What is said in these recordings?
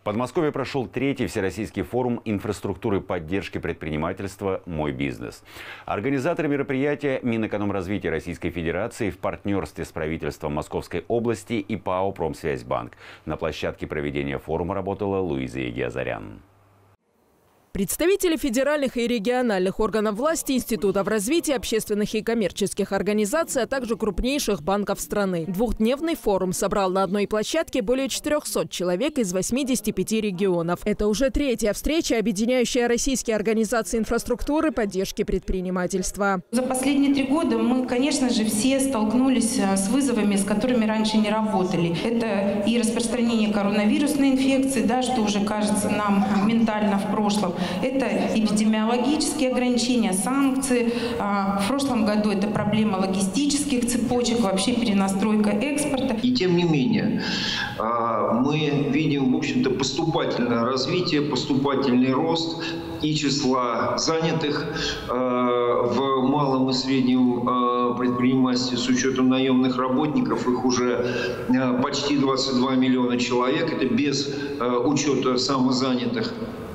Подмосковье прошел третий всероссийский форум инфраструктуры поддержки предпринимательства «Мой бизнес». Организаторы мероприятия Минэкономразвития Российской Федерации в партнерстве с правительством Московской области и ПАО «Промсвязьбанк». На площадке проведения форума работала Луиза Егиазарян. Представители федеральных и региональных органов власти, институтов развития, общественных и коммерческих организаций, а также крупнейших банков страны. Двухдневный форум собрал на одной площадке более 400 человек из 85 регионов. Это уже третья встреча, объединяющая российские организации инфраструктуры поддержки предпринимательства. За последние 3 года мы, конечно же, все столкнулись с вызовами, с которыми раньше не работали. Это и распространение коронавирусной инфекции, что уже кажется нам ментально в прошлом. Это эпидемиологические ограничения, санкции. В прошлом году это проблема логистических цепочек, вообще перенастройка экспорта. И тем не менее, мы видим, в общем-то, поступательное развитие, поступательный рост и числа занятых в малом и среднем предпринимательстве с учетом наемных работников. Их уже почти 22 миллиона человек. Это без учета самозанятых.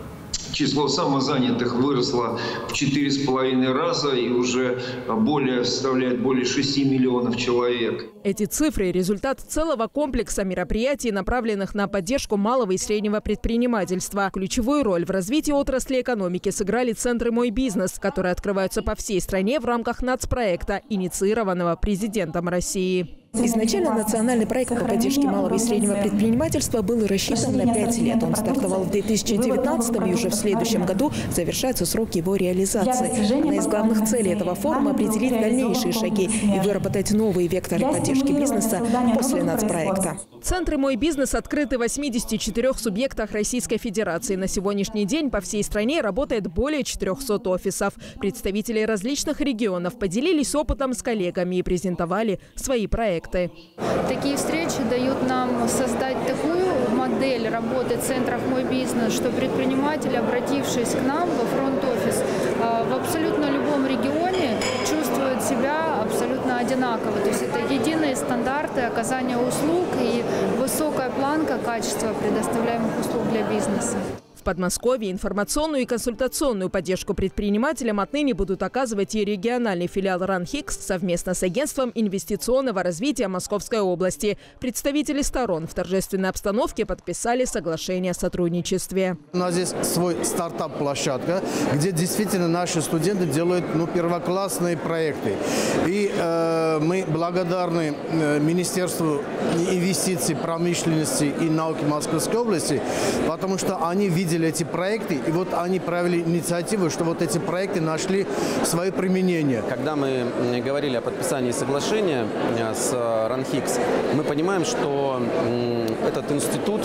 Число самозанятых выросло в 4,5 раза и уже составляет более 6 миллионов человек. Эти цифры – результат целого комплекса мероприятий, направленных на поддержку малого и среднего предпринимательства. Ключевую роль в развитии отрасли экономики сыграли центры «Мой бизнес», которые открываются по всей стране в рамках нацпроекта, инициированного президентом России. Изначально национальный проект по поддержке малого и среднего предпринимательства был рассчитан на 5 лет. Он стартовал в 2019 и уже в следующем году завершается срок его реализации. Одна из главных целей этого форума – определить дальнейшие шаги и выработать новые векторы поддержки бизнеса после нацпроекта. Центры «Мой бизнес» открыты в 84 субъектах Российской Федерации. На сегодняшний день по всей стране работает более 400 офисов. Представители различных регионов поделились опытом с коллегами и презентовали свои проекты. Такие встречи дают нам создать такую модель работы центров «Мой бизнес», что предприниматели, обратившись к нам во фронт-офис, в абсолютно любом регионе чувствуют себя абсолютно одинаково. То есть это единые стандарты оказания услуг и высокая планка качества предоставляемых услуг для бизнеса. В Подмосковье информационную и консультационную поддержку предпринимателям отныне будут оказывать и региональный филиал РАНХИКС совместно с Агентством инвестиционного развития Московской области. Представители сторон в торжественной обстановке подписали соглашение о сотрудничестве. У нас здесь свой стартап-площадка, где действительно наши студенты делают первоклассные проекты. И мы благодарны Министерству инвестиций, промышленности и науки Московской области, потому что они видели эти проекты, и вот они провели инициативу, что вот эти проекты нашли свое применение. Когда мы говорили о подписании соглашения с РАНХИКС, мы понимаем, что этот институт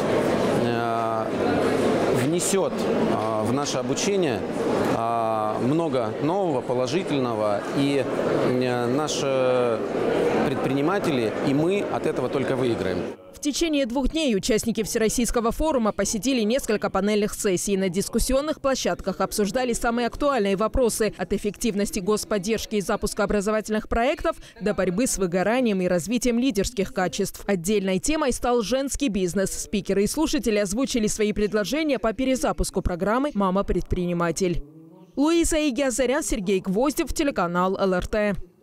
внесет в наше обучение много нового, положительного, и наши предприниматели и мы от этого только выиграем. В течение 2 дней участники Всероссийского форума посетили несколько панельных сессий. На дискуссионных площадках обсуждали самые актуальные вопросы – от эффективности господдержки и запуска образовательных проектов до борьбы с выгоранием и развитием лидерских качеств. Отдельной темой стал женский бизнес. Спикеры и слушатели озвучили свои предложения по перезапуску программы «Мама-предприниматель». Луиза Егиазарян, Сергей Гвоздев, телеканал ЛРТ.